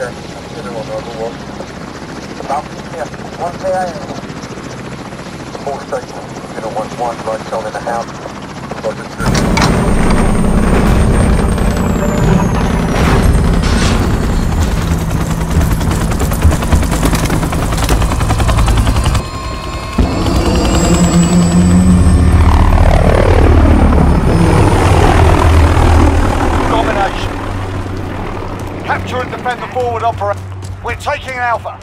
Everyone knows the one. About here, 1 p.m. 4 station, 011, right zone in the house. Roger 3. Capture and defend the forward operation. We're taking Alpha.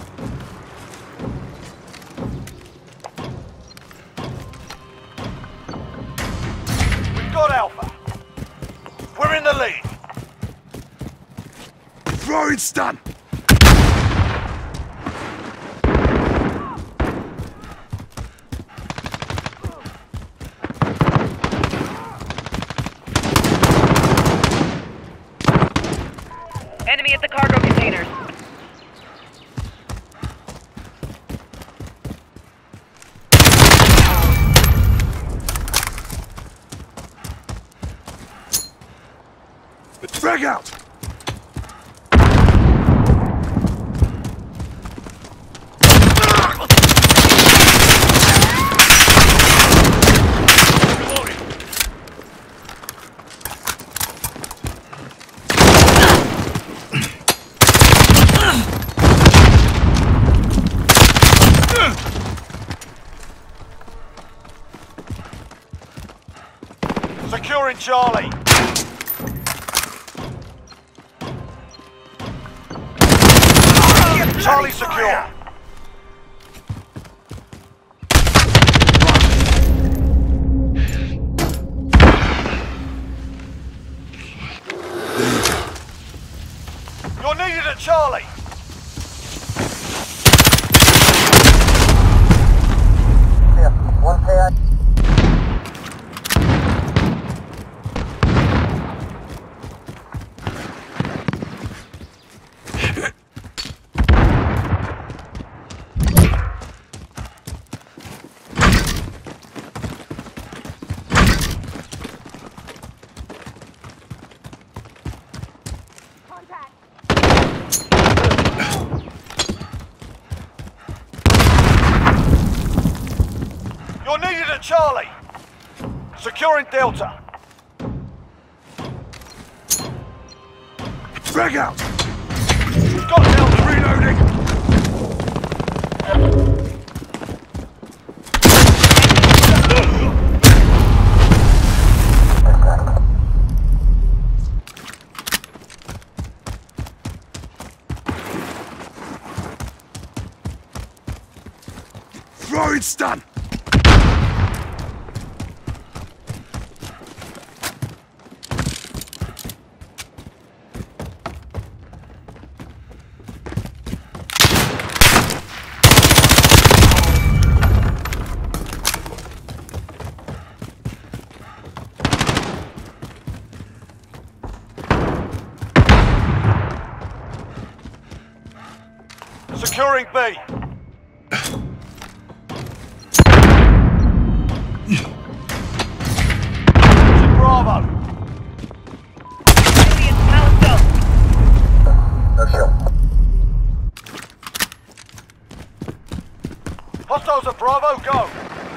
We've got Alpha. We're in the lead. Throwing stun! Enemy at the cargo containers. Frag out! Securing Charlie. Charlie secure. You're needed at Charlie. Here, 1 p.m. You're needed at Charlie. Securing Delta. Frag out! We've got Delta. Reloading! Throwing stun! Securing B. Bravo. Enemy at Palestone. No show. Hostiles at Bravo, go.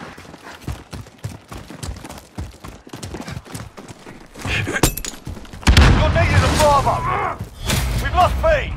You're needed at Bravo. We've lost B.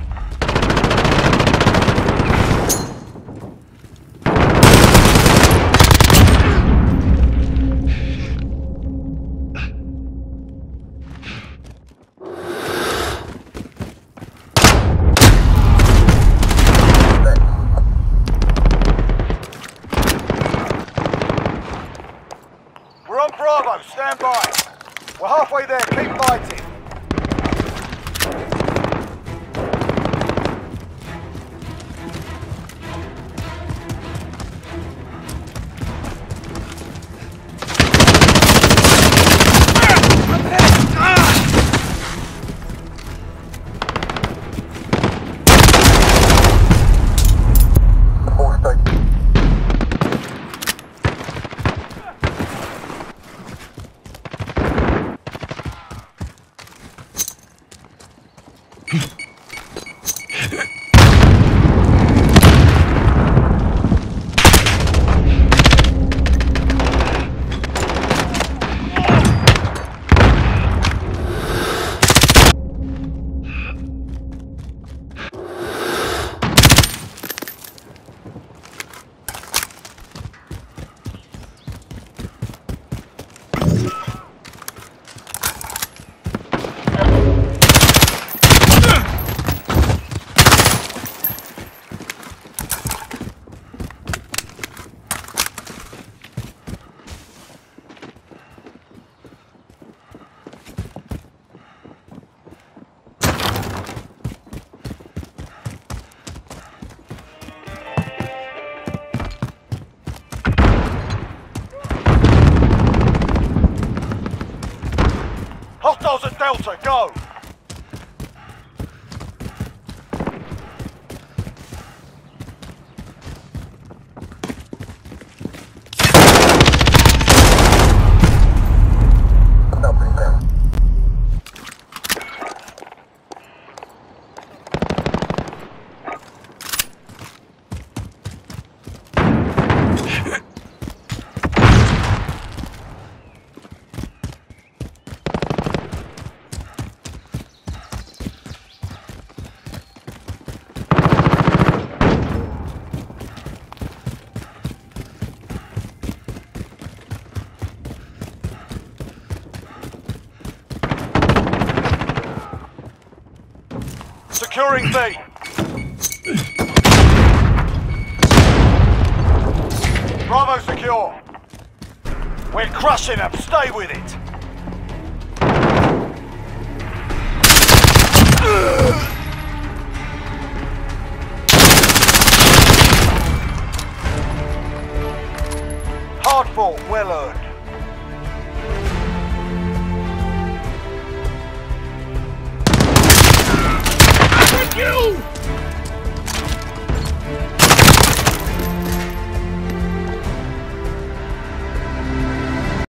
We're on Bravo, stand by. We're halfway there, keep fighting. Hostiles at Delta, go! No, pretty bad. Securing B. Bravo secure. We're crushing them. Stay with it. Hard fought, well earned. You!